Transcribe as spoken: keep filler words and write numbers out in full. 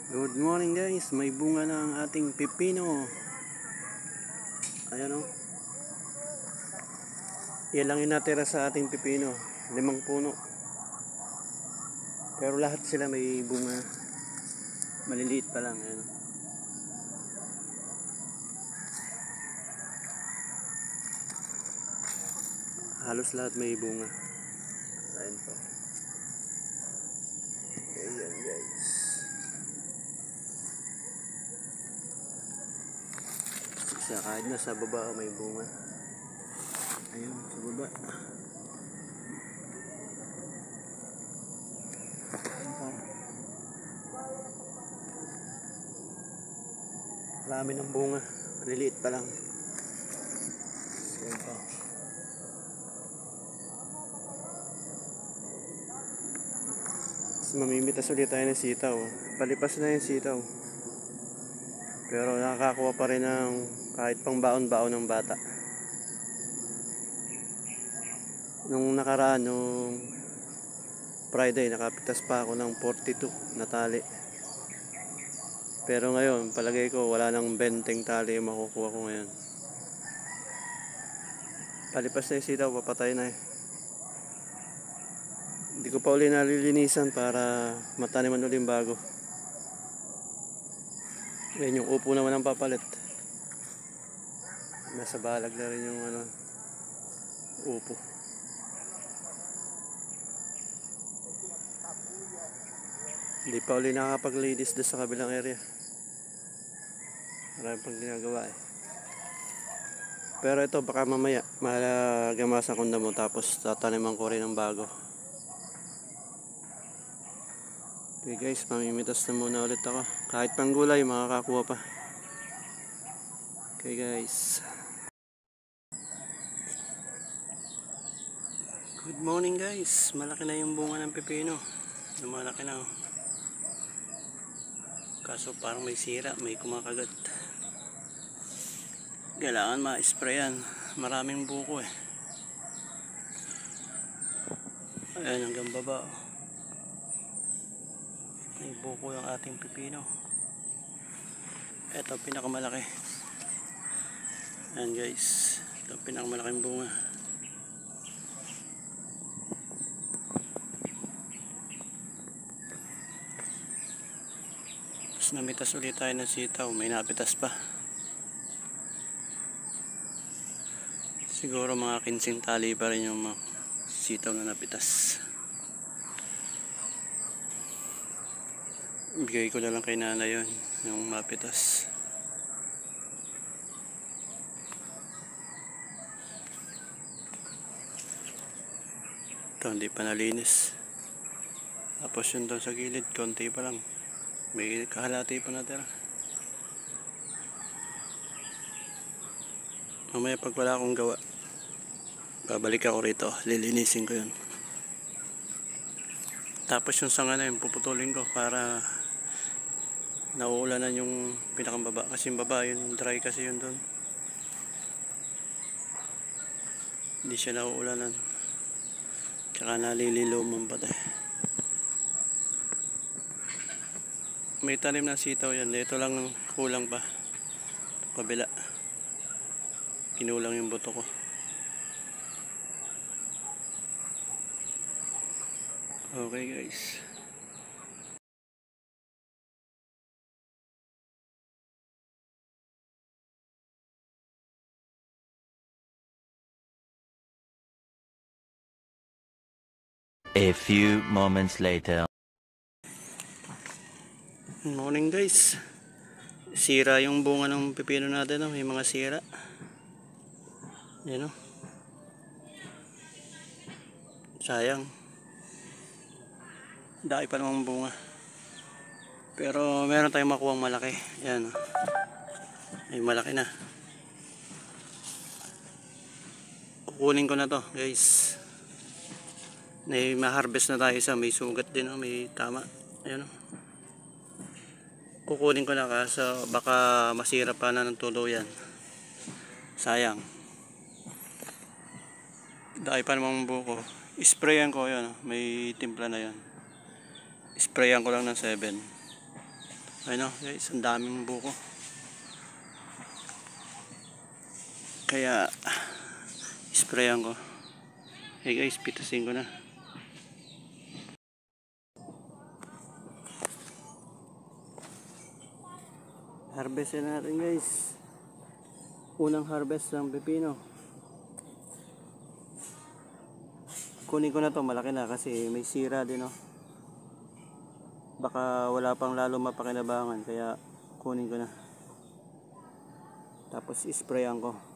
Good morning guys, may bunga na ang ating pipino. Ayan o. Yan lang yung natira sa ating pipino. Limang puno. Pero lahat sila may bunga. Maliliit pa lang. Ayan. Halos lahat may bunga. Ayan po. Ayan guys. Isa kahit na sa baba may bunga. Ayun, sa baba. Marami ng bunga. Maliliit pa lang. Ayan po. Mamimitas ulit tayo ng sitaw. Palipas na yung sitaw. Pero nakakakuha pa rin ng kahit pang baon-baon ng bata. Nung nakaraan, nung Friday, nakapitas pa ako ng forty-two na tali. Pero ngayon, palagay ko wala nang benteng tali yung makukuha ko ngayon. Palipas na yung sitaw, papatay na eh. Hindi ko pa uli nalilinisan para mataniman uli yung bago. Yan yung upo naman ang papalit. Nasa balag na rin yung ano, upo. Hindi pa uli nakakapag-ladies doon sa kabilang area. Marami pang ginagawa eh. Pero ito baka mamaya malagamasan ko na mo tapos tataniman ko rin ng bago. Okay guys, mamimitas na muna ulit ako. Kahit pang gulay, makakakuha pa. Okay guys. Good morning guys. Malaki na yung bunga ng pipino. Malaki na oh. Kaso parang may sira, may kumakagat. Kailangan ma-sprayan. Maraming buko eh. Ayan hanggang baba oh. May buko yung ating pipino. Ito pinakamalaki. Ayan guys, ito pinakamalaking bunga. Tapos namitas ulit tayo ng sitaw. May napitas pa. Siguro mga kinsing tali pa rin yung mga sitaw na napitas. Bigay ko na lang kay nanay yun, yung mapitas. Ito hindi pa nalinis. Tapos yun doon sa gilid, konti pa lang. May kahalati pa natira. Mamaya pag wala akong gawa, babalik ako rito, lilinisin ko yun. Tapos yung sanga na yun, puputulin ko para nauulanan yung pinakambaba. Kasi yung baba, yun dry kasi yun doon. Hindi siya nauulanan. Tsaka nalililuman pa tayo. May tanim na sitaw yan. Ito lang kulang pa. Kabila. Kinulang yung buto ko. Okay guys. A few moments later. Morning guys. Sira yung bunga ng pipino natin, no? May mga sira. Yan o. Sayang. Dami pa namang bunga. Pero meron tayong makuhang malaki. Yan o. Ay malaki na. Kukunin ko na to guys. May ma-harvest na tayo isa. May sugat din o. May tama. Ayan o. Kukunin ko na kasi baka masira pa na ng tuluyan. Sayang. Dahil pa namang buko. Sprayan ko yun. May timpla na yun. Sprayan ko lang ng seven. Ano guys, ang daming buko. Kaya sprayan ko. Hey guys, pitasin ko na. Harvest na natin guys. Unang harvest ng pepino. Kunin ko na to, malaki na kasi may sira din, oh. Baka wala pang lalo mapakinabangan, kaya kunin ko na. Tapos isprayan ko.